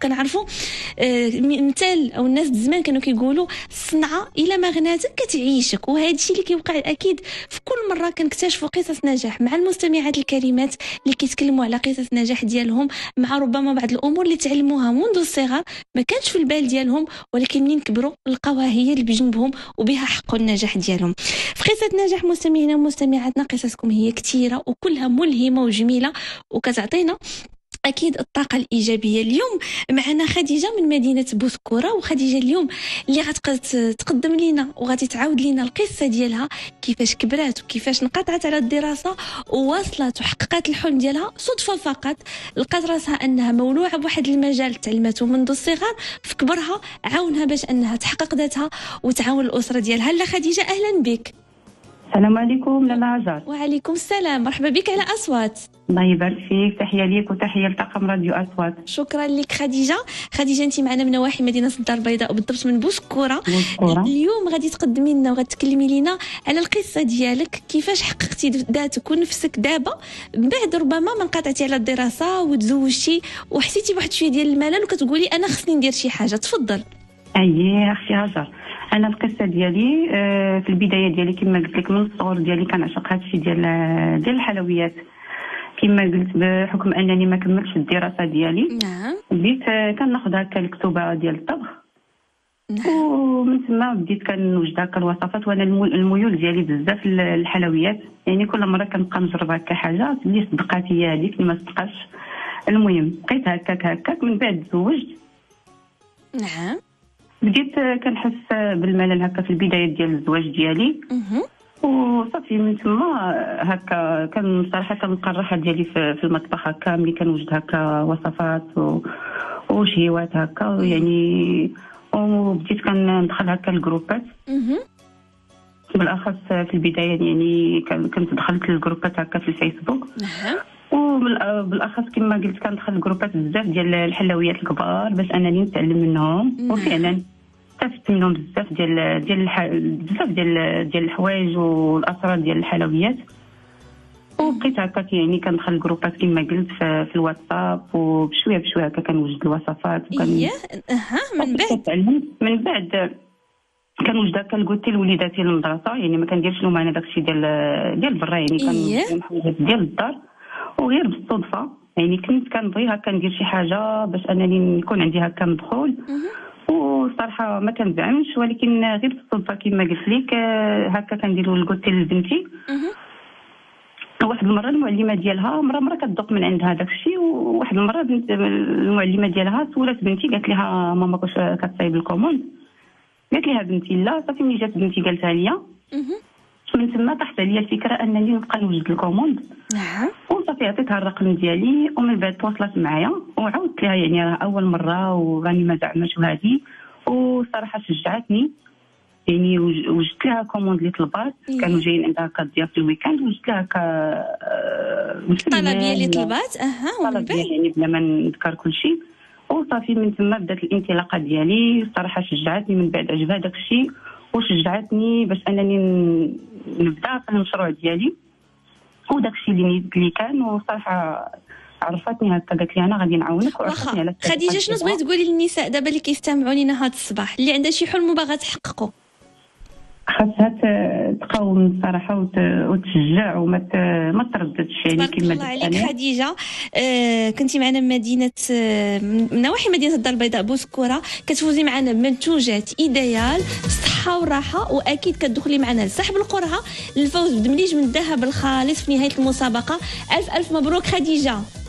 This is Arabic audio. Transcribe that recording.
كنعرفوا مثال او الناس زمان كانوا كيقولوا الصنعه الا ما غناتك كتعيشك، وهذا الشيء اللي كيوقع اكيد في كل مره كنكتشفوا قصص نجاح مع المستمعات الكريمات اللي كيتكلموا على قصص نجاح ديالهم، مع ربما بعض الامور اللي تعلموها منذ الصغر ما كانش في البال ديالهم، ولكن منين كبروا لقاوها هي اللي بجنبهم وبها حققوا النجاح ديالهم. في قصه نجاح مستمعينا ومستمعاتنا قصصكم هي كثيره وكلها ملهمه وجميله وكتعطينا اكيد الطاقه الايجابيه. اليوم معنا خديجه من مدينه بوسكوره، وخديجه اليوم اللي غتقدم لنا وغادي تعاود لنا القصه ديالها كيفاش كبرات وكيفاش انقطعت على الدراسه وواصلت وحققت الحلم ديالها صدفه فقط، لقات راسها انها مولوعه بواحد المجال تعلمته منذ الصغر، في كبرها عاونها باش انها تحقق ذاتها وتعاون الاسره ديالها. لا خديجه اهلا بك. السلام عليكم لاله هاجر. وعليكم السلام، مرحبا بك على اصوات. الله يبارك فيك، تحيه ليك وتحيه لطاقم راديو اصوات. شكرا لك خديجه. خديجه انت معنا من نواحي مدينه الدار البيضاء وبالضبط من بوسكوره. اليوم غادي تقدمي لنا وغتكلمي لنا على القصه ديالك، كيفاش حققتي ذاتك ونفسك دابا من بعد ربما ما انقطعتي على الدراسه وتزوجتي وحسيتي بواحد شويه ديال الملل وكتقولي انا خصني ندير شي حاجه. تفضل. اييه اختي هاجر، انا القصه ديالي في البدايه ديالي كما قلت لك من الصغر ديالي كنعشق هذا الشيء ديال الحلويات، كما قلت بحكم انني ما كملتش الدراسه ديالي. نعم. بديت كناخذ هكا الكتوبه ديال الطبخ. نعم. ومن ثم بديت كنوجد هكا الوصفات، وانا الميول ديالي بزاف الحلويات، يعني كل مره كنبقى نجرب هكا حاجه اللي صدقات هي هذيك اللي ما صدقاتش. المهم بقيت هكاك من بعد تزوجت. نعم. بديت كنحس بالملل هكا في البدايه ديال الزواج ديالي. وصافي من ثم هكا كان صراحه كنلقى الراحه ديالي في المطبخ، هكا ملي كنوجد هكا وصفات وشهيوات هكا يعني. وبديت كندخل هكا الجروبات بالاخص في البدايه، يعني كنت دخلت الجروبات هكا في الفيسبوك. وبالاخص كما قلت كندخل الجروبات بزاف ديال الحلويات الكبار باش انني نتعلم منهم. وفعلا استفدت منهم بزاف ديال الحوايج والاسرار ديال الحلويات. وبقيت هكاك يعني كندخل الجروبات كما قلت في الواتساب، وبشويه بشويه هكا كنوجد الوصفات من بعد كنوجد هكا الكوتي لوليداتي للمدرسه، يعني ما كنديرش لهم انا داكشي ديال برا، يعني كندير حوايج ديال الدار. وغير بالصدفه يعني كنت كنبغي هكا ندير شي حاجه باش انني يكون عندي هكا مدخول. وصراحه ما كنزعمش، ولكن غير بالصدفه كما قلت لك هكا كنديروا الكوتي لبنتي. واحد المره المعلمه ديالها مره كتذوق من عندها داك الشيء، وواحد المره المعلمه ديالها سولات بنتي قالت لها ماما واش كتصايب الكوموند؟ قالت لها بنتي لا. صافي ملي جات بنتي قالتها ليا، من ثم طاحت عليا الفكره انني نبقى نوجد الكوموند. نعم. وصافي عطيتها الرقم ديالي، ومن بعد تواصلت معايا وعاودت لها يعني راه اول مره وراني ما زعماش وهذه. وصراحه شجعتني، يعني وجدت لها كوموند اللي طلبات. كانوا جايين عندها هكا ضياف في الويكاند، وجدت لها هكا الطلبيه اللي طلبات. ومن بعد يعني بلا ما نذكر كل شيء. وصافي من ثم بدات الانطلاقه ديالي. الصراحه شجعتني، من بعد عجبها داك الشيء وشجعتني باش انني نبدا في المشروع ديالي. وداك الشيء اللي كان، وصراحه عرفتني هكا قالت لي انا غادي نعاونك. وعرفتني على خديجه شنو تبغي تقولي للنساء دابا اللي كيستمعوا لينا هذا الصباح اللي عندها شي حلم باغا تحققه؟ خاصها تقاوم الصراحه وتشجع وما ترددش، يعني كما الله عليك خديجه. كنتي معنا من مدينه من نواحي مدينه الدار البيضاء بوسكوره، كتفوزي معنا بمنتوجات ايديال بالصحه والراحه، واكيد كتدخلي معنا لسحب القرعه للفوز بدمليج من الذهب الخالص في نهايه المسابقه. الف مبروك خديجه.